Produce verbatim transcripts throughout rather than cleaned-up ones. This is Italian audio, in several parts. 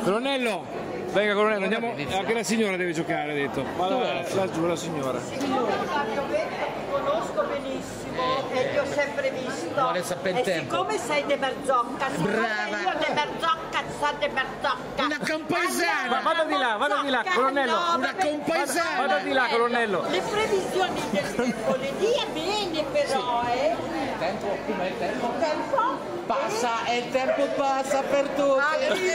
Colonnello, venga colonnello, andiamo, anche la signora deve giocare, ha detto. Vada laggiù la signora. Signore Fabio Vetta, ti conosco benissimo e ti ho sempre visto. Vuole sapere il e tempo. siccome sei de Berzocca, siccome Brava. io de Berzocca, sa de Berzocca. Una compaesana. Vada di là, vada di là, colonnello. No, Una vabbè, compaesana. Vada di là, colonnello. Le previsioni del tempo le dia bene però, eh. Tempo, come il tempo? Tempo? Passa e il tempo passa per tutti.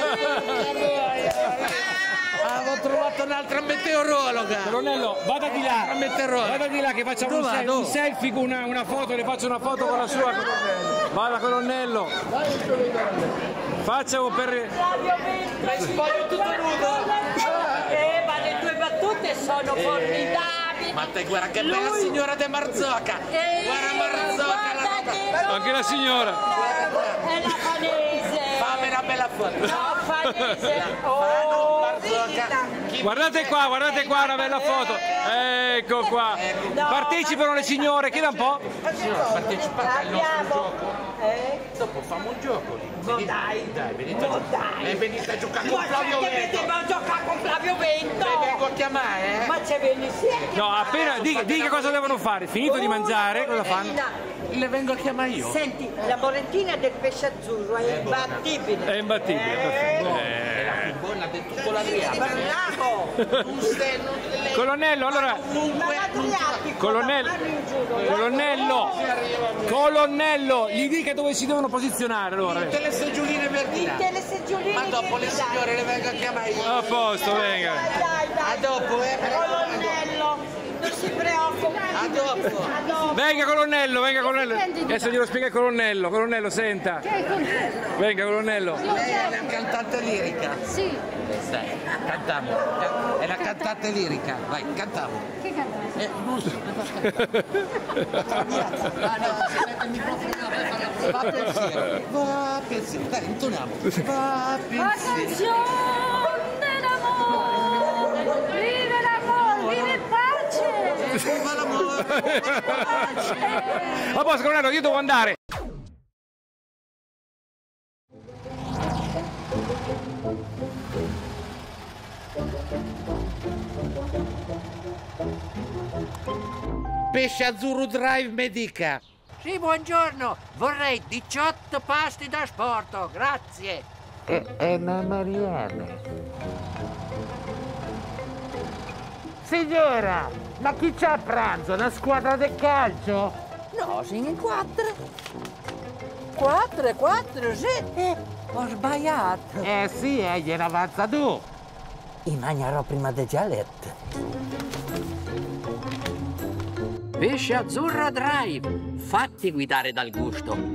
Avevo trovato un'altra meteorologa. Colonnello, vada di là. Un'altra meteorologa. Vada di là che facciamo un, Dove sel- vado? un selfie con una, una foto, le faccio una foto con la sua. Vada colonnello. Faccia per... Fabio Vetta, Spoglio tutto nudo. Eh, ma le tue battute sono formidabili. Ma te guarda che bella signora De Marzocca. Eh, Guarda Marzocca la guarda che Anche la signora. è la Fanese. Fammi una bella foto. No, Fanese. Fano Oh, Marzocca. Chi Guardate qua, guardate qua una bella foto. Ecco qua. Partecipano le signore, chieda un po'. partecipate al nostro Abbiamo. gioco. Eh? Dopo famo un gioco lì. Ma Venite- dai. Dai, venite a Ma giocare. dai. E venite a giocare con Ma Flavio che Vento. vedete a giocare con Flavio Vento? Vi vengo a chiamare, eh? Ma c'è Veneziani. No, appena dica, dica cosa devono fare. Finito di mangiare, cosa fanno? Le vengo a chiamare io. Senti, la morentina del pesce azzurro è imbattibile. È imbattibile. Eh, È la più buona di tutto l'Adriatico. Bravo! Non stai- non- lei- Colonnello, allora. Ma l'Adriatico, Colonnello. da farmi in giuro, eh. Colonnello. Colonnello, gli dica dove si devono posizionare allora. Tutte le seggioline verdine. Tutte le seggioline Ma dopo le verdine. signore le vengo a chiamare io. A posto, venga. Dai, dai, dai. A dopo, eh, per- Colonnello, non si preoccupi. A dopo. A dopo. Venga colonnello, venga colonnello. Adesso glielo spiega il colonnello. Colonnello, senta. Venga colonnello. Lei è la cantante lirica. Sì, Dai, cantiamo. Can- È la cantante lirica. Vai, cantiamo. che cantare? Eh, non so, ne fa cantare. Ah no, si mette il microfono per fare la va pensiero. Va pensiero. Dai, intoniamo. Va La pensiero. canzone d'amore, vive l'amore, vive pace! Viva l'amore. A posto colonnello, io devo andare. Pesce Azzurro Drive Medica. Sì, buongiorno. Vorrei diciotto pasti da sporto, grazie. È, è una Mariana. Signora, ma chi c'ha a pranzo? Una squadra del calcio? No, sono in quattro. Quattro, quattro, sì. Eh, ho sbagliato. Eh sì, eh, gliene avanza tu. I mangerò prima di Gialette. Pesce Azzurro Drive. Fatti guidare dal gusto.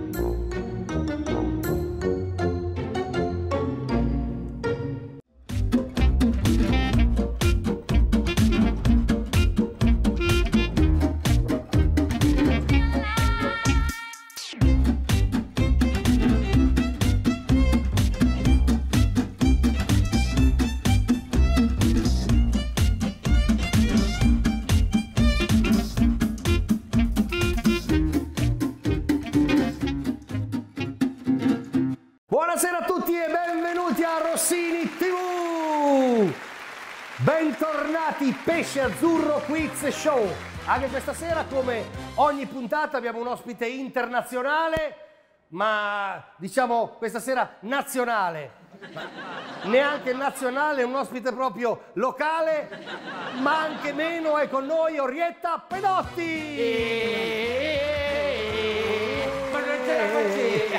Buonasera a tutti e benvenuti a Rossini tivù! Bentornati Pesce Azzurro Quiz Show! Anche questa sera, come ogni puntata, abbiamo un ospite internazionale, ma diciamo questa sera nazionale. Neanche nazionale, un ospite proprio locale, ma anche meno è con noi Orietta Pedotti! Ma non ce la facevi!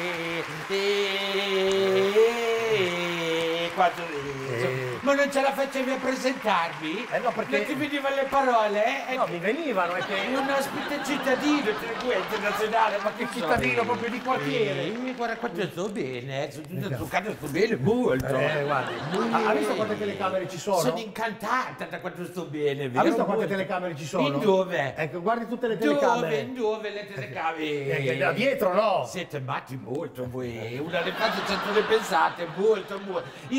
Quattro Ma non ce la facevi a presentarmi? Eh no, perché- Non ti venivano le parole? Eh? No, mi venivano, è che... È un ospite cittadino, tra cui è internazionale, ma che cittadino proprio di quartiere. Eh, guarda quanto sto bene, sto giocando sto bene molto. Eh, guardi, ha, ha visto quante telecamere ci sono? Sono incantata da quanto sto bene. Ha vero? visto quante Molto. telecamere ci sono? In dove? Ecco, guardi tutte le Dove? telecamere. In dove le telecamere? Eh, da dietro no. Siete matti molto voi, una le fate cento le pensate, molto, molto. Io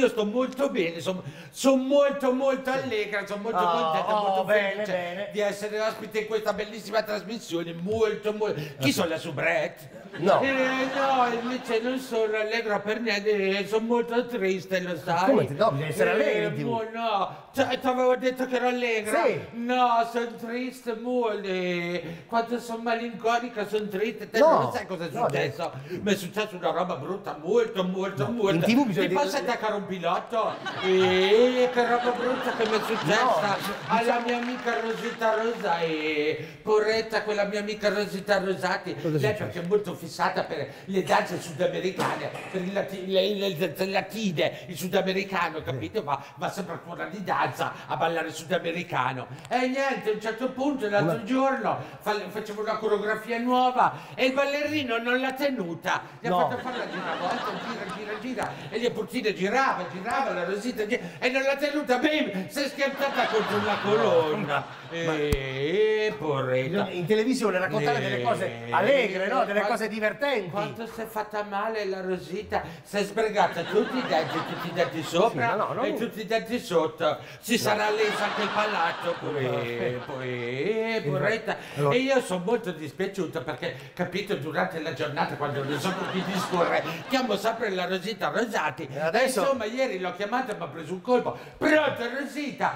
sto molto bene, sono son molto molto allegra, sono molto Oh, contenta, oh, molto bene, felice bene. di essere ospite in questa bellissima trasmissione, molto molto... Chi sono la soubrette? No. Eh, no, invece non sono allegra per niente, sono molto triste, lo sai. Come ti- no, bisogna essere allegri in Eh, TV. mo- no, cioè, ti avevo detto che ero allegra. Sì. No, sono triste molto. eh, Quando sono malinconica sono triste. Te No. non sai cosa è No, successo? Mi è successo una roba brutta, molto, molto, molto. in TV bisogna Ti dire- posso attaccare un pilota? Eh, che roba brutta che mi è successa alla mia amica Rosita Rosa e porretta quella mia amica Rosita Rosati. Lei perché è molto fissata per le danze sudamericane, per il lati- le, le, le latine, il sudamericano, capito? Ma va sempre a scuola di danza a ballare sudamericano. E niente, a un certo punto l'altro giorno fa- facevo una coreografia nuova e il ballerino non l'ha tenuta. Gli ha No. fatto fare la giravolta, gira, gira, gira. E gli Purtine girava, girava, la Rosita gira, e non l'ha tenuta. Bim, si è schiantata contro una colonna. E porretta. In televisione raccontare delle cose allegre, no? Delle Quanto- cose divertenti. Quanto si è fatta male la Rosita, si è sbregata tutti i denti, tutti i denti sopra Sì, no, no, e non- tutti i denti sotto. Si sarà lesa anche il palato, poi, poi, porretta. Allora- E io sono molto dispiaciuto perché, capito, durante la giornata, quando non so come disporre, chiamo sempre la Rosita Rosati. E adesso- E insomma, ieri l'ho chiamata e mi ha preso un colpo. Pronto, Rosita?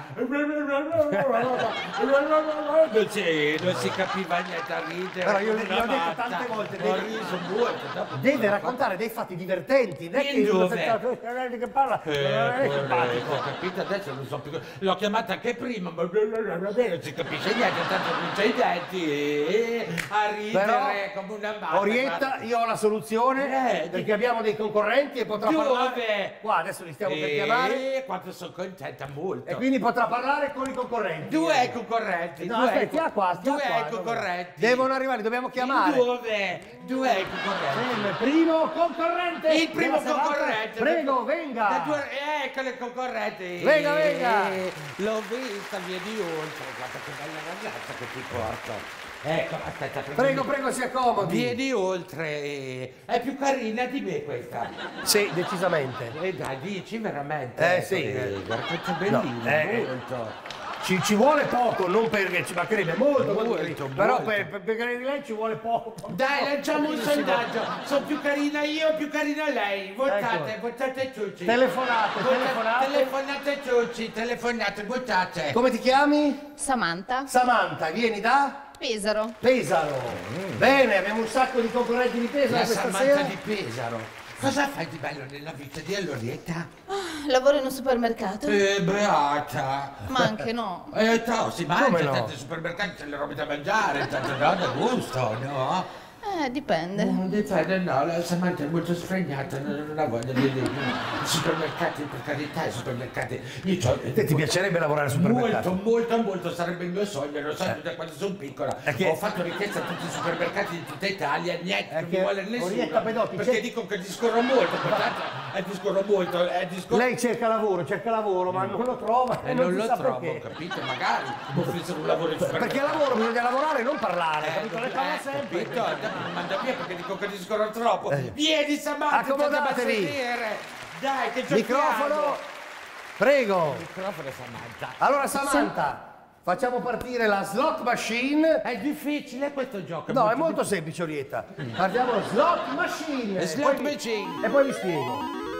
Non si, non si capiva niente a ridere. Però io come le- una le ho detto matta. tante volte, Ho devi- riso molto. dopo- Deve raccontare dei fatti divertenti, non è In che dove? che parla, non Eh, è porretto, simpatico. ho capito, adesso non so più. L'ho chiamata anche prima, ma non si capisce niente, tanto non c'è i denti e a ridere Però, come una matta. Orietta, io ho la soluzione, Eh, perché abbiamo dei concorrenti e potrà Dove? parlare. Qua adesso li stiamo per chiamare. E quanto sono contenta, molto. E quindi potrà parlare con i concorrenti. Due concorrenti, No, due aspetta, co- stia qua, stia due qua, concorrenti. Devono arrivare, dobbiamo chiamare. Dove? Due concorrenti. Il primo concorrente. Il primo della serata. concorrente. Prego, Da venga. due- Ecco le concorrenti. Venga, venga. L'ho vista, via di oltre. Guarda che bella ragazza che ti porto. Ecco, aspetta. Prego, prego, si accomodi. Via di oltre. È più carina di me questa. Sì, decisamente. E dai, dici veramente. Eh, sì. Eh, Guarda che bellina, eh, molto. Ci, ci vuole poco, non perché ci mancherebbe molto, molto, Molto, però molto. per, per, per di lei ci vuole poco. Dai, lanciamo un sondaggio. Sono più carina io, più carina lei. Votate, Ecco. votate Ciucci. Telefonate, Vota- telefonate. Telefonate Ciucci, telefonate, votate. Come ti chiami? Samantha. Samantha, vieni da Pesaro. Pesaro. Bene, abbiamo un sacco di concorrenti di Pesaro La questa Samantha sera. di Pesaro. Cosa fai di bello nella vita di Allorietta? Lavoro in un supermercato. Eh, beata. Ma anche no. Eh, no, si Come mangia, no? tanti supermercati c'è le robe da mangiare, tanto no, da gusto, no? Eh, dipende. Non dipende, no, la Samantha è molto sfregnata, non, non ha voglia di di- i supermercati, per carità, i supermercati. Io c'ho, Te ti piacerebbe lavorare al supermercato? Molto, molto, molto, sarebbe il mio sogno, lo so da quando sono piccola. È che- Ho fatto richiesta a tutti i supermercati di tutta Italia, niente, È non che mi vuole nessuno. Orietta Pedotti, perché c'è- dicono che discorro molto, portanto, eh, discorro molto, eh, discorro... Lei cerca lavoro, cerca lavoro, ma non lo trova E e non si lo sa trovo, perché. capito? Magari mi offrissero un lavoro in supermercato. Perché lavoro bisogna lavorare, non parlare, Eh, capito? Lei parla eh, sempre. capito? Andiamo, mi manda via perché dico che discorro troppo. Vieni Samantha, Accomodatevi. andiamo a sedere. Dai, che giochiamo. Microfono, prego. Microfono Samantha. Allora Samantha, facciamo partire la slot machine. È difficile questo gioco. No, è molto semplice, Orietta. Partiamo slot machine. Eh, slot Poi vi- machine. E poi vi spiego.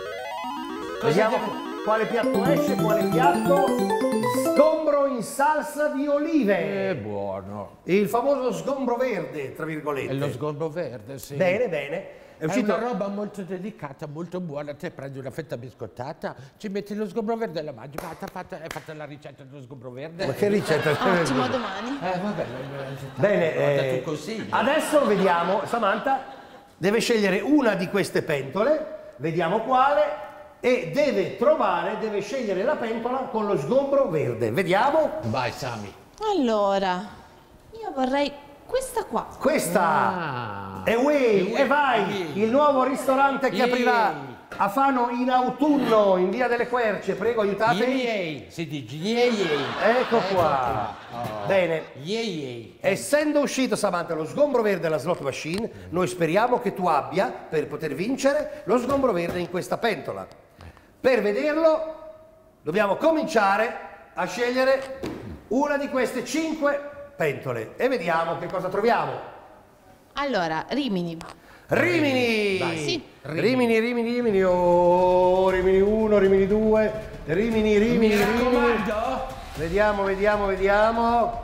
Cosa Vediamo devo- quale piatto esce, quale piatto. Sgombro in salsa di olive. È buono. Il famoso sgombro verde, tra virgolette. È lo sgombro verde, sì. Bene, bene. È È uscito. una roba molto delicata, molto buona. Te prendi una fetta biscottata, ci metti lo sgombro verde e la mangi. Ma t'ha fatta, hai fatto la ricetta dello sgombro verde? Ma che ricetta? Ottimo, a domani. Eh, vabbè, Bene, ho dato eh, un consiglio. adesso vediamo, Samantha deve scegliere una di queste pentole, vediamo quale, e deve trovare, deve scegliere la pentola con lo sgombro verde. Vediamo. Vai, Sami. Allora, io vorrei questa qua. Questa Ah. è Way, Way, e vai, Way. il nuovo ristorante che Yay. aprirà a Fano in autunno, in via delle Querce. Prego, aiutatemi. Yay, si dice yay yay. Ecco qua. Oh. Bene. Yay yay. Essendo uscito, Samantha, lo sgombro verde alla slot machine, noi speriamo che tu abbia, per poter vincere, lo sgombro verde in questa pentola. Per vederlo dobbiamo cominciare a scegliere una di queste cinque pentole e vediamo che cosa troviamo. Allora, Rimini. Rimini! Vai. Sì. Rimini, Rimini, Rimini, oh, Rimini uno, Rimini due, Rimini, Rimini, Mi Rimini. raccomando. Vediamo, vediamo, vediamo.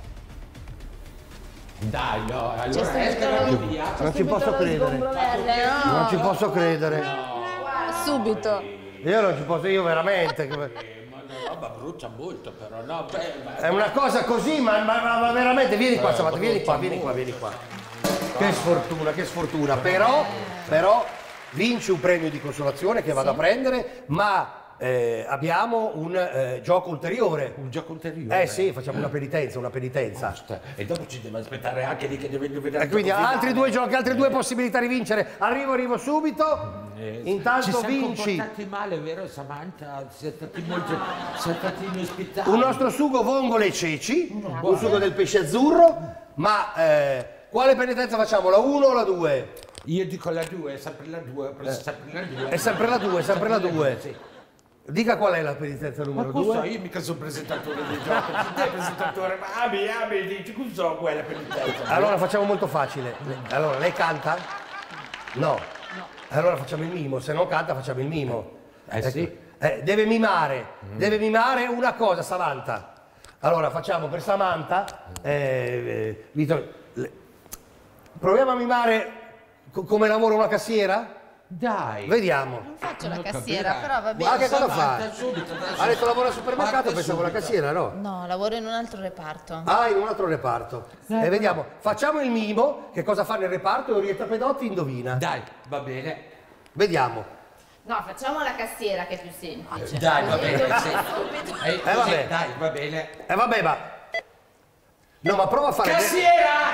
Dai, no, C'è allora subito escano lo- via. Non ci posso credere. No. Non ci posso credere. Subito. Io non ci posso, io veramente. Ma la roba brucia molto però, no? Beh, ma- È una cosa così, ma, ma- ma- ma veramente, vieni qua, Samantha, vieni qua, vieni qua, vieni qua. Che sfortuna, che sfortuna. Però, però, vinci un premio di consolazione che vado a prendere, ma eh, abbiamo un eh, gioco ulteriore. Un gioco ulteriore? Eh sì, facciamo una penitenza, una penitenza. E dopo ci deve aspettare anche lì che deve vedere. E quindi altri due giochi, altre due possibilità di vincere. Arrivo, arrivo subito. Ci Intanto siamo vinci comportati male, vero Samantha? Siete stati molto. Siete stati inospitali. un nostro sugo vongole e ceci, un sugo del pesce azzurro, ma eh, quale penitenza facciamo? La uno o la due? Io dico la due, è sempre la due, ho preso sempre la due. È sempre la due, è sempre la due. Sì. Dica qual è la penitenza Ma numero cosa? due? Io mica sono presentatore del gioco, se te presentatore, ma ami, ami, dici cosa quella penitenza? Allora facciamo molto facile. Allora, lei canta? No. Allora facciamo il mimo, se non canta facciamo il mimo. Eh sì. Eh, deve mimare, deve mimare una cosa, Samantha. Allora facciamo per Samantha, eh, eh, Vito, le- proviamo a mimare co- come lavora una cassiera? Dai. Vediamo. Non faccio la Non cassiera, capirai. però va bene. Ma che cosa Samantha, fa? subito, adesso. Ha detto lavora al supermercato, Parte pensavo la subito. cassiera, no? No, lavoro in un altro reparto. Ah, in un altro reparto. E vediamo, facciamo il mimo, che cosa fa nel reparto e Orietta Pedotti indovina. Dai, va bene. Vediamo. No, facciamo la cassiera che è più semplice. Dai, va bene. Sì. Eh, Eh, vabbè. Dai, va bene. Eh vabbè, ma... No, ma prova a fare... Cassiera!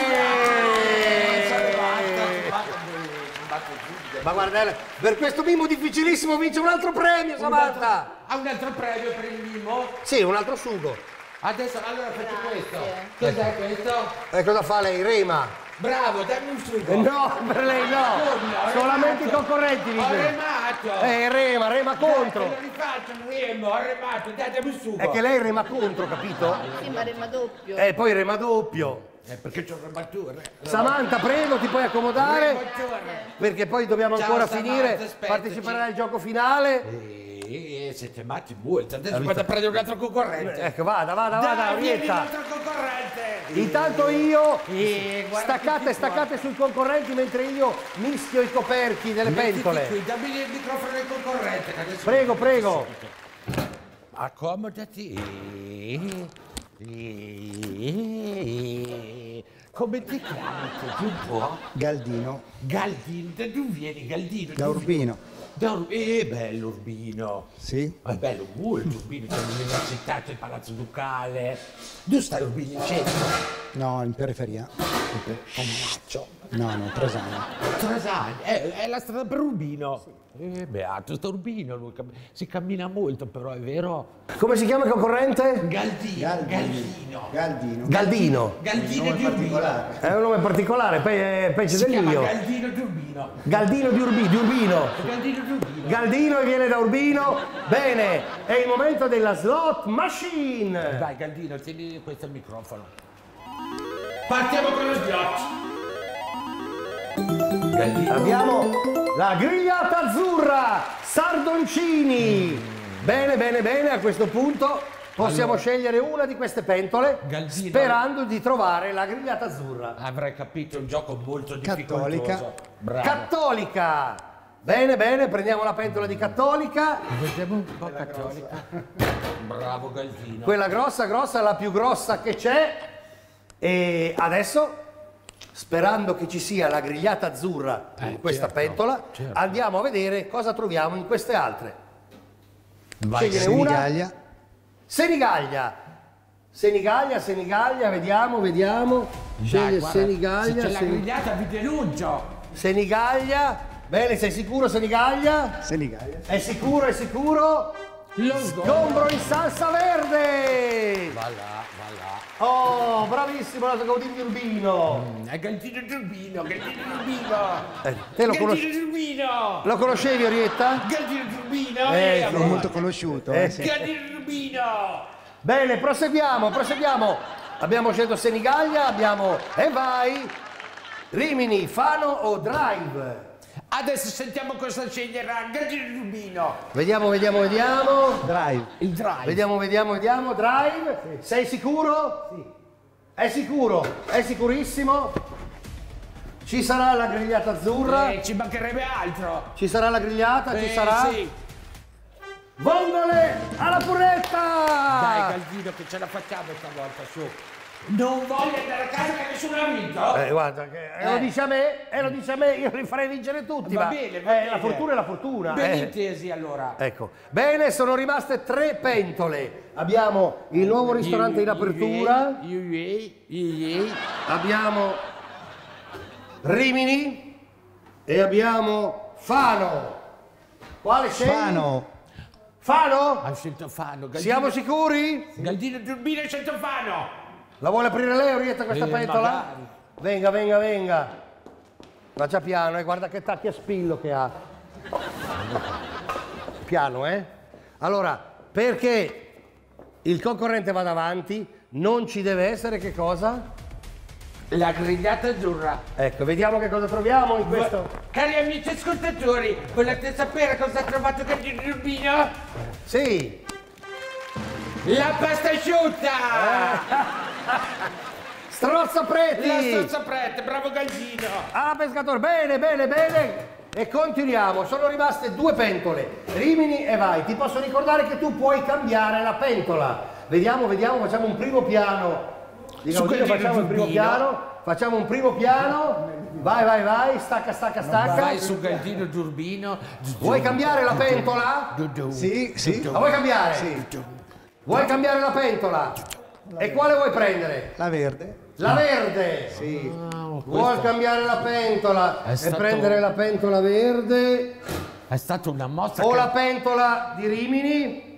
Eh! Ma guarda, eh, per questo mimo difficilissimo vince un altro premio, Samantha! Ha un altro premio per il mimo? Sì, un altro sugo. Adesso, allora faccio questo. Cos'è questo? E cosa fa lei? Rema? Bravo, dammi un sugo. Eh, No, per lei no! Come? Ho Solamente i remato. concorrenti Ho vincono. remato. Eh, rema, rema Dai, contro! te lo rifaccio, remo, ho remato, dai, dammi un sugo. È che lei rema contro, capito? Sì, ma rema doppio. E poi rema doppio. Eh, perché c'ho un rematore. Samantha, prego, ti puoi accomodare? Rematore. Perché poi dobbiamo Ciao, ancora Samantha, finire, aspettaci. partecipare al gioco finale. Eh, siete matti molto. Adesso vado a prendere un altro concorrente. Ecco, vada, vada, vada, Dai, vieni, un Orietta. altro concorrente. Intanto io, Eh, guarda staccate, tutti staccate sui concorrenti mentre io mischio i coperchi delle Mettiti pentole. qui, dammi il microfono del concorrente. Che adesso Prego, prego. Accomodati. Come ti chiami? Tu un po'? Galdino, Galdino, da dove vieni Galdino? da Urbino. Da Ur- eh, bello Urbino. Sì? È bello molto Urbino, c'è l'università, c'è il Palazzo Ducale. Dove stai Urbino in centro? No, in periferia. Cagnaccio. No, no, Tresano. Trasani, è, è la strada per Urbino. Eh, beato, sta Urbino, lui cam- si cammina molto però, è vero? Come si chiama il concorrente? Galdino, Galdino. Galdino. Galdino. Galdino di Urbino. È un nome particolare, pe- peggio Si del chiama mio. Galdino di Urbino. Galdino di, Urbi- di Urbino. Galdino di Urbino. Galdino e viene da Urbino. Bene, è il momento della slot machine. Vai Galdino, tieni questo microfono. Partiamo con lo sghiotto. Galdino. Abbiamo la grigliata azzurra, sardoncini. Bene, bene, bene, a questo punto possiamo Allora. scegliere una di queste pentole Galdino. sperando di trovare la grigliata azzurra. Avrei capito, è un gioco molto Cattolica. difficoltoso. Bravo. Cattolica. Bene, bene, prendiamo la pentola di cattolica. Vediamo un po' cattolica. Bravo Galdino. Quella grossa, grossa, la più grossa che c'è. E adesso, sperando che ci sia la grigliata azzurra in Eh, questa certo, pentola, certo. andiamo a vedere cosa troviamo in queste altre. Vai, Scegliene una. Senigallia. Senigallia. Senigallia, Senigallia, vediamo, vediamo. Sceglie Dai, guarda, Senigallia. se c'è la Sen- grigliata vi denuncio. Senigallia. Bene, sei sicuro Senigallia? Senigallia. È sicuro, è sicuro? Lo Sgombro in salsa verde! Va là, va là. Oh, bravissimo la Gaudino di Urbino! È Galdino di Urbino, Galdino di Urbino. Eh, te lo, Galdino conosci- di Urbino. lo conoscevi, Orietta? Galdino di Urbino. Eh, È molto conosciuto. Eh, Eh, sì. sì. Galdino Turbino! Bene, proseguiamo, proseguiamo. Abbiamo scelto Senigallia, abbiamo E vai, Rimini, Fano o Drive? Adesso sentiamo cosa sceglierà Galdino Turbino. Vediamo, vediamo, vediamo. Drive. Il drive. Vediamo, vediamo, vediamo. Drive, sei sicuro? Sì. È sicuro? È sicurissimo? Ci sarà la grigliata azzurra? Eh, ci mancherebbe altro. Ci sarà la grigliata? Ci Eh, sarà? Sì. Vongole alla Dai puretta! Galdino che ce la facciamo stavolta, su. Non voglio andare a casa che nessuno ha vinto. Eh, guarda, che, eh, lo dice a me, eh, lo dice a me, io li farei vincere tutti, Va ma bene, va eh, bene. la fortuna è la fortuna. Ben eh. intesi allora. Ecco, bene, sono rimaste tre pentole. Abbiamo il nuovo ristorante in apertura, Io, io, io, io. abbiamo Rimini e abbiamo Fano. Quale scegli? Fano. Fano? Ha scelto Fano. Galdino, Siamo sicuri? Galdino Turbino ha scelto Fano. La vuole aprire lei, Orietta, questa Eh, pentola? magari. Venga, venga, venga. Faccia piano, eh, guarda che tacchi a spillo che ha. Piano, eh? Allora, perché il concorrente vada avanti, non ci deve essere che cosa? La grigliata azzurra. Ecco, vediamo che cosa troviamo in questo. Cari amici ascoltatori, volete sapere cosa ha trovato Galdino Turbino? Sì. La pasta asciutta! Strozza preti! La stazza prete, bravo Galdino! Ah, pescatore, bene, bene, bene. E continuiamo, sono rimaste due pentole, Rimini e vai. Ti posso ricordare che tu puoi cambiare la pentola. Vediamo, vediamo, facciamo un primo piano. Di Su Gaudino, quel facciamo il primo Turbino. piano, facciamo un primo piano. Vai, vai, vai, stacca, stacca, stacca. Vai su Galdino Turbino. Vuoi cambiare la pentola? Sì, sì. La vuoi cambiare? Sì. Vuoi cambiare la pentola? E quale vuoi prendere? La verde. La verde! Sì. Vuoi cambiare la pentola È e stato- prendere la pentola verde È stata una mossa o che... la pentola di Rimini?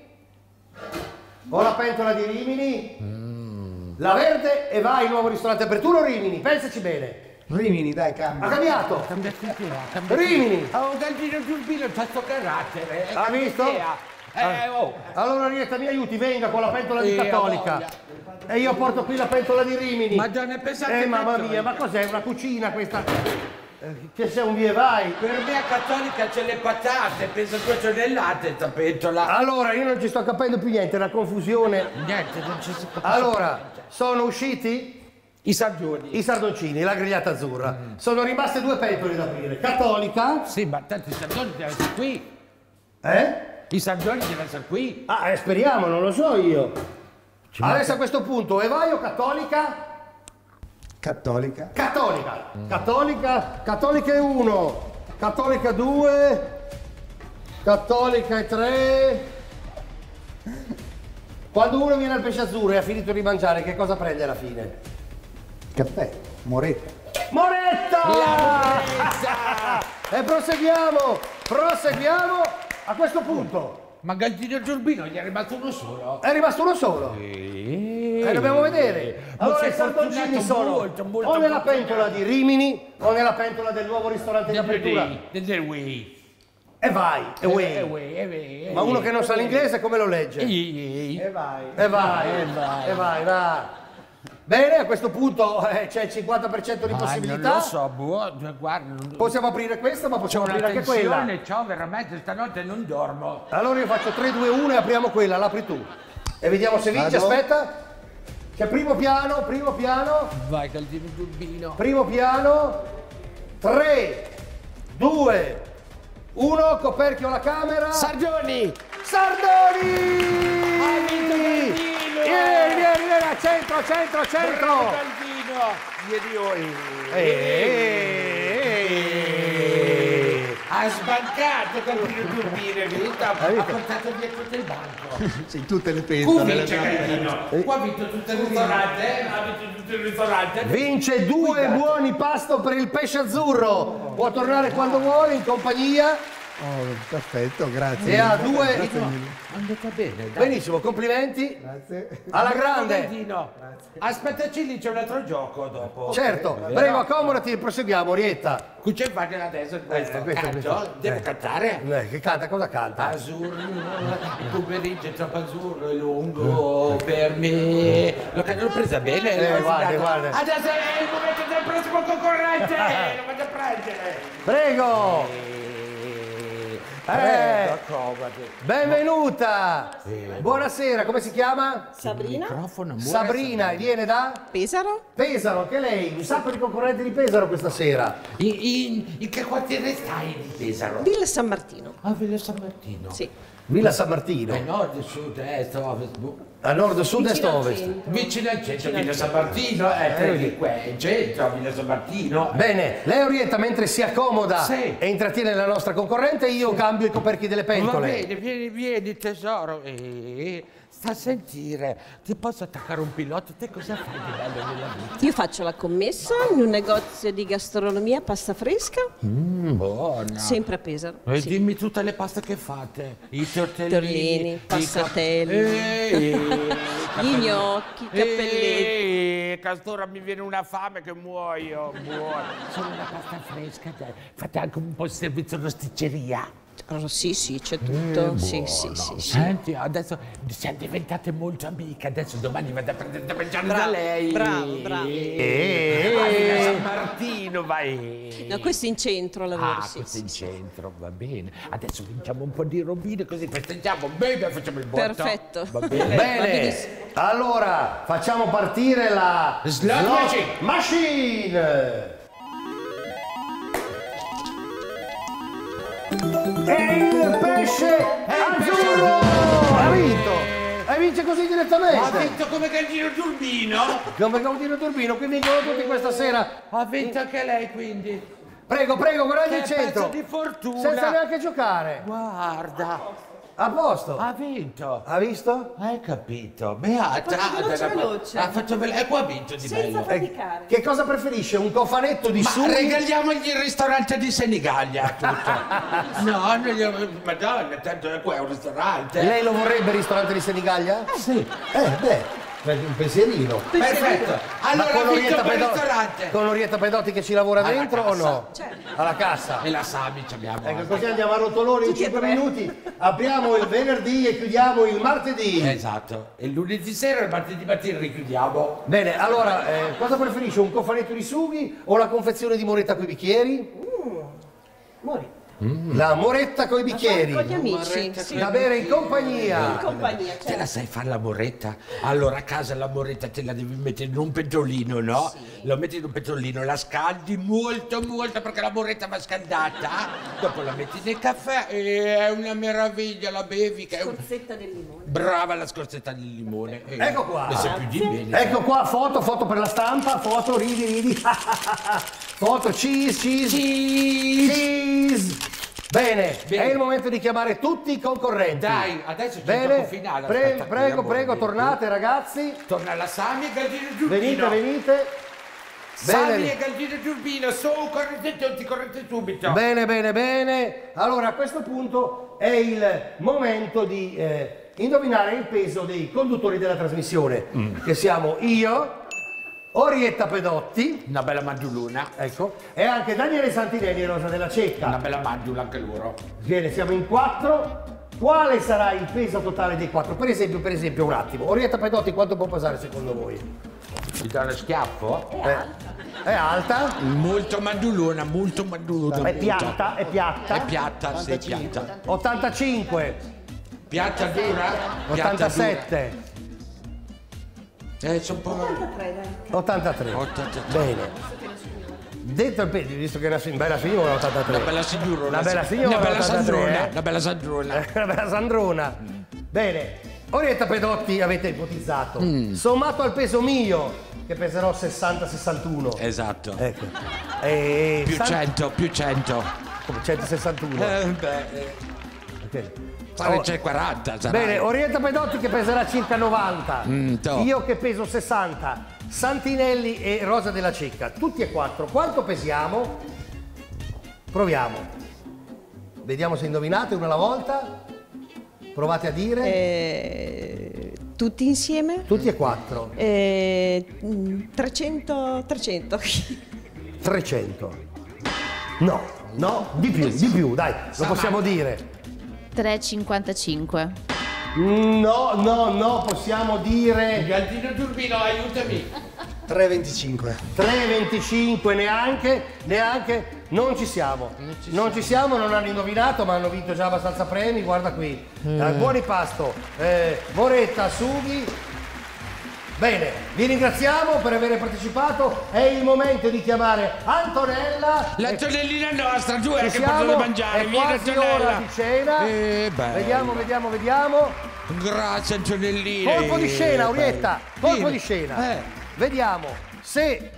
O la pentola di Rimini? Mm. La verde e vai, nuovo ristorante apertura o Rimini? Pensaci bene. Rimini, dai, Ha cambia. cambiato. Cambiato idea, cambiato Rimini. idea. Oh, Galdino Turbino c'ha sto carattere. eh, Ha cambia visto? idea. Eh, oh. Allora Rietta, mi aiuti, venga con la pentola di Eh, Cattolica. voglia. E io porto qui la pentola di Rimini. Madonna, è pesante Eh, mamma pentola. mia, ma cos'è? Una cucina questa? Eh, Che sei un vie vai? Per me a Cattolica c'è le patate, penso due tonnellate sta pentola. Allora, io non ci sto capendo più niente, è una confusione. Niente, non ci si capisce. Allora, sono usciti I sargioni. i sardoncini, la grigliata azzurra. Sono rimaste due pentole da aprire. Cattolica. Sì, ma tanto i sargioni devono essere qui. Eh? I sargioni devono essere qui. Ah, eh, speriamo, non lo so io. Adesso a questo punto, e vai o cattolica? Cattolica. Cattolica. Cattolica. Cattolica è uno. Cattolica due. Cattolica è tre. Quando uno viene al pesce azzurro e ha finito di mangiare, che cosa prende alla fine? Caffè. Moretta. Moretta! La moretta! E proseguiamo, proseguiamo a questo punto. Ma Galdino Turbino gli è rimasto uno solo. È rimasto uno solo. E E dobbiamo vedere. Allora i sardoncini sono molto, molto, o nella molto pentola di Rimini o nella pentola del nuovo ristorante di apertura. del del Way. E vai, e way. E way, e way, Ma uno che non sa l'inglese come lo legge? E E vai, e vai, e vai, va. Bene, a questo punto eh, c'è il cinquanta per cento di Non possibilità. lo so, boh, guarda, non... Possiamo aprire questa, ma c'è possiamo una aprire anche quella. tensione, c'ho veramente, stanotte non dormo. Allora io faccio tre, due, uno e apriamo quella, l'apri tu. E vediamo se vince, Vado. aspetta. C'è primo piano, primo piano, Vai Galdino Turbino. primo piano. tre, due, uno, coperchio alla camera. Sargioni! Sardoni! Hai vinto Galdino! Vieni, vieni, vieni, a centro, centro, centro! Bravo Galdino! Vieni oi! Eh, Ha sbancato Galdino Turbino, hai visto? Ha portato via tutto il banco. Sì, tutte le Qui pentole. vince Galdino! Qua ha vinto tutto il ristorante, eh? Ha vinto tutto il ristorante. Vince due buoni pasto per il pesce azzurro. Può tornare quando vuole in compagnia Oh, perfetto, grazie. E a due. Grazie mille. È andata bene, dai. Benissimo, complimenti. Grazie. Alla grande. Valentino, aspettaci lì, c'è un altro gioco dopo. Certo, prego, accomodati e proseguiamo, Orietta. Qui c'è fare adesso questo, Eh, questo, canto, questo. devo Eh. cantare. Eh, che canta, cosa canta? Azzurro, il pomeriggio è troppo azzurro e lungo per me. L'ho l'ho presa bene. Eh, l'ho guarda, sbagliata. guarda. Adesso è il momento del prossimo concorrente. Lo vado a prendere. Prego. Prego, Eh, accomodati. benvenuta. Buonasera, come si chiama? Sabrina? Microfono, muore. Sabrina, e viene da? Pesaro? Pesaro, anche lei, un sacco di concorrenti di Pesaro questa sera. In, in, in che quartiere stai di Pesaro? Villa San Martino. A Villa San Martino. Sì. Villa San Martino. A nord, sud, est, ovest. boh. A nord, sud, est, Vicino al ovest. centro. Vicino al centro, Villa San Martino, eh, prendi qua, in centro, Villa San Martino. Bene, lei Orietta mentre si accomoda Sì. e intrattiene la nostra concorrente, io cambio i coperchi delle Va pentole. bene, vieni, vieni tesoro, e sta a sentire, ti posso attaccare un pilota, te cosa fai di bello nella vita? Io faccio la commessa in un negozio di gastronomia pasta fresca, Mmm, buona. sempre a Pesaro. E Sì. dimmi tutte le paste che fate, i tortellini, Tortellini, i passatelli. Eh, Gli gnocchi, i cappelletti. Eh, Castora, mi viene una fame che muoio, muoio. Solo una pasta fresca, dai. Fate anche un po' di servizio d'osticceria. Oh, sì, sì, c'è tutto. Eh, sì, buono. sì, sì, sì. Senti, adesso siamo diventate molto amiche, adesso domani vado a prendere da mangiare da Bravo, lei. bravo, bravo. Eh, vai a San Martino, vai. No, questo in centro lavoro, Ah, sì, questo sì, in sì. centro, va bene. Adesso vinciamo un po' di robine così festeggiamo bene, facciamo il botto. Perfetto. Va bene. Va Bene, benissimo. allora facciamo partire la Slot machine. machine. E il pesce azzurro ha vinto e vince così Ha direttamente vinto come Gallino Turbino. come Gaudino Turbino, qui vincono tutti questa sera. Ha vinto anche lei, quindi. Prego, prego, guarda Che il centro pezzo di fortuna. senza neanche giocare. Guarda, A posto. ha vinto. Ha visto? Hai capito? Beata. fatto veloce, veloce. Ha fatto veloce. E qua ha vinto di bello. faticare. Che cosa preferisce? Un cofanetto di Ma sughi? regaliamogli il ristorante di Senigallia tutto. No, non gli... Madonna, tanto è qua è un ristorante. Lei lo vorrebbe il ristorante di Senigallia? Sì. Eh, beh, un pensierino. Perfetto. Allora Ma ha vinto Orietta quel Pedotti- ristorante. con Orietta Pedotti che ci lavora Alla dentro o cassa. no? Alla cassa. E la Sami ci abbiamo. Ecco, così andiamo a rotolone in cinque minuti. Apriamo il venerdì e chiudiamo il martedì. Esatto. E il lunedì sera e il martedì mattina richiudiamo. Bene, allora, eh, cosa preferisce? Un cofanetto di sughi o la confezione di moretta coi bicchieri? Moretta. La moretta coi bicchieri. Con gli amici. Moretta Sì. Da bere in compagnia. In compagnia, Te certo. la sai fare la moretta? Allora a casa la moretta te la devi mettere in un pentolino, no? Lo metti in un pentolino, la scaldi molto molto perché la moretta va scaldata. Dopo la metti nel caffè e è una meraviglia, la bevi che è un... Scorzetta del limone. Brava la scorzetta di limone. Eh, Ecco qua. Ne sai più di me. Ecco qua, foto, foto per la stampa, foto, ridi, ridi. Foto, cheese, cheese. Cheese. Bene, Bene. è il momento di chiamare tutti i concorrenti. Dai, adesso c'è Bene, il gioco finale. pre- aspetta, prego, per prego, l'amore di tornate Dio. ragazzi. Torna la Sami e Galdino Giurbino. Venite, venite. Sami Bene. e Galdino Giurbino, su, correte tutti, correte subito. Bene, bene, bene. Allora, a questo punto è il momento di eh, indovinare il peso dei conduttori della trasmissione, che siamo io, Orietta Pedotti, Una bella manduluna. ecco, e anche Daniele Santinelli e Rosa della Una Cecca. bella mandula anche loro. Bene, siamo in quattro. Quale sarà il peso totale dei quattro? Per esempio, per esempio, un attimo. Orietta Pedotti quanto può pesare secondo voi? Ti dà lo schiaffo? Eh, È alta? Molto mandulona, molto mandulona. È molto. piatta? È piatta? È piatta, sì, piatta. ottantacinque, Piatta dura? Piatta ottantasette, dura. Eh, c'è un po'... ottantatré. ottantatré. Bene. Detto il peso, visto che è una si- bella signora, ottantatré. Una bella signora. Una bella signora, Una bella ottantatré, sandrona. eh? Una bella sandrona. Una bella Sandrona. Bene. Orietta Pedotti avete ipotizzato. Mm. Sommato al peso mio, che peserò sessanta sessantuno. Esatto. Ecco. E Più San- cento, più cento. come centosessantuno. Eh, beh, eh, Ok. fare Oh. c'è quaranta, sarai. Bene, Orietta Pedotti che peserà circa novanta. Mm, top. Io che peso sessanta. Santinelli e Rosa della Cecca, tutti e quattro. Quanto pesiamo? Proviamo. Vediamo se indovinate una alla volta. Provate a dire. Eh, tutti insieme? Tutti e quattro. Eh, trecento, trecento. trecento. No, no, di più, di più, dai, lo possiamo dire. tre e cinquantacinque. No, no, no, possiamo dire. Galdino Turbino, aiutami. tre e venticinque. tre e venticinque neanche, neanche. Non ci siamo, non ci, non ci siamo, non hanno indovinato, ma hanno vinto già abbastanza premi, guarda qui. Mm. Eh, buoni pasto, eh, Moretta, sughi. Bene, vi ringraziamo per aver partecipato, è il momento di chiamare Antonella. La tonnellina nostra, giù, è che siamo, posso mangiare, è vieni quasi Antonella. ora di cena. Eh, vediamo, vediamo, vediamo. Grazie Antonellina. Colpo di scena, Orietta, colpo Dimmi. di scena. Eh. Vediamo se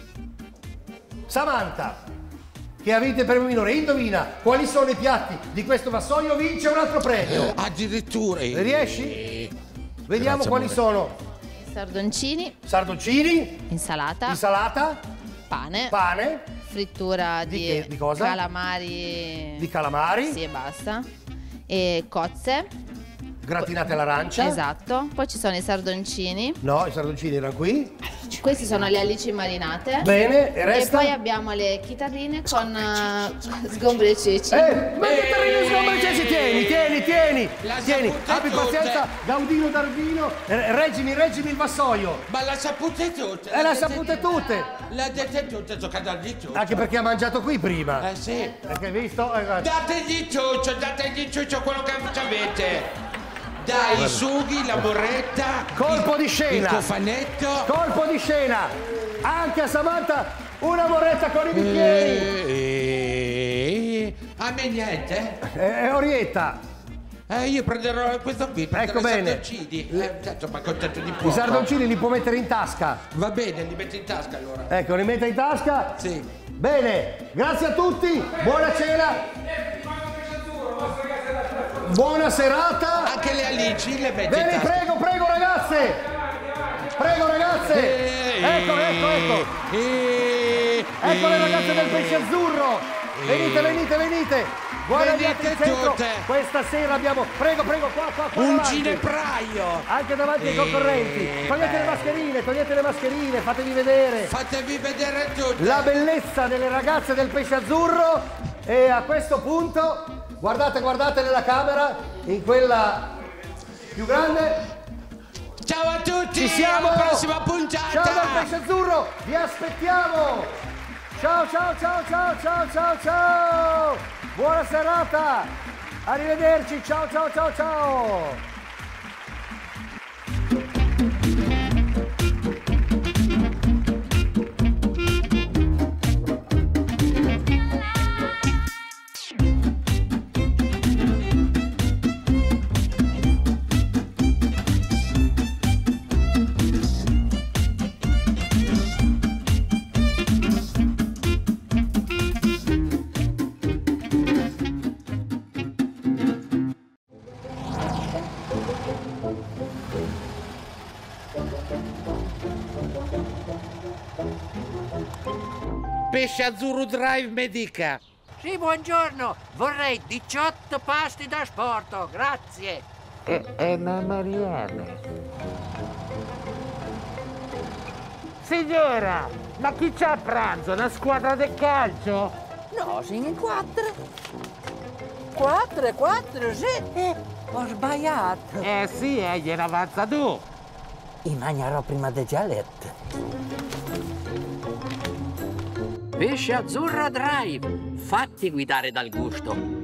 Samantha, che avete premio minore, indovina quali sono i piatti di questo vassoio, vince un altro premio. Addirittura. Riesci? Vediamo Grazie, quali amore. sono. Sardoncini, Sardoncini, insalata, insalata, pane, pane, frittura Di di, che- di cosa? calamari. di calamari, Sì, e basta. E cozze. gratinate all'arancia. Esatto. Poi ci sono i sardoncini. No, i sardoncini erano qui. Queste sono le alici marinate. Bene, e E resta? poi abbiamo le chitarrine con uh, sgombri e ceci. Eh, ma che terribile sgombricesi, tieni, tieni, tieni, La tieni, sapute abbi tutte. pazienza, Gaudino Darbino, eh, reggimi, reggimi il vassoio. Ma la sapute tutte. Eh, la sapute tutte. La dite tutte, giocategli tutto. Anche perché ha mangiato qui prima. Eh sì. Perché hai visto? Eh, guarda. Dategli ciuccio, dategli ciuccio quello che avete. Dai, i sughi, la borretta. Colpo il, di scena. Il cofanetto. Colpo di scena. Anche a Samantha una borretta con i bicchieri. Eh, a me niente. Eh, Orietta, Eh, io prenderò questo qui, prenderò Ecco i bene. sardoncini. Eh, certo, ma contento di poco. i sardoncini li può mettere in tasca. Va bene, li metto in tasca allora. Ecco, li mette in tasca. Sì. Bene, grazie a tutti, buona cena. Buona serata. Anche le alici le metto in Bene, tasca. prego, prego ragazze. Prego ragazze. Eh, Ecco, ecco, ecco. eh, Ecco le eh, ragazze del pesce azzurro. Venite, venite, venite. Guardate Venite in centro. tutte. Questa sera abbiamo. Prego, prego, qua, qua, qua. Un davanti. ginepraio. Anche davanti ai concorrenti. Eh, Togliete le beh. mascherine, togliete le mascherine, fatevi vedere. Fatevi vedere tutto. La bellezza delle ragazze del pesce azzurro. E a questo punto, guardate, guardate nella camera, in quella più grande. Ciao a tutti. Ci siamo! Alla prossima puntata. Ciao dal pesce azzurro, vi aspettiamo! Ciao ciao ciao ciao ciao ciao ciao! Buona serata! Arrivederci, ciao ciao ciao ciao! Pesce Azzurro Drive Medica. Sì, buongiorno. Vorrei diciotto pasti da sporto, grazie. È, è una Mariana. Signora, ma chi c'ha a pranzo? Una squadra del calcio? No, sono in quattro. Quattro, quattro, sì. Eh, ho sbagliato. Eh sì, eh, gliene avanza tu. I mangerò prima di Gialette. Pesce Azzurro Drive. Fatti guidare dal gusto.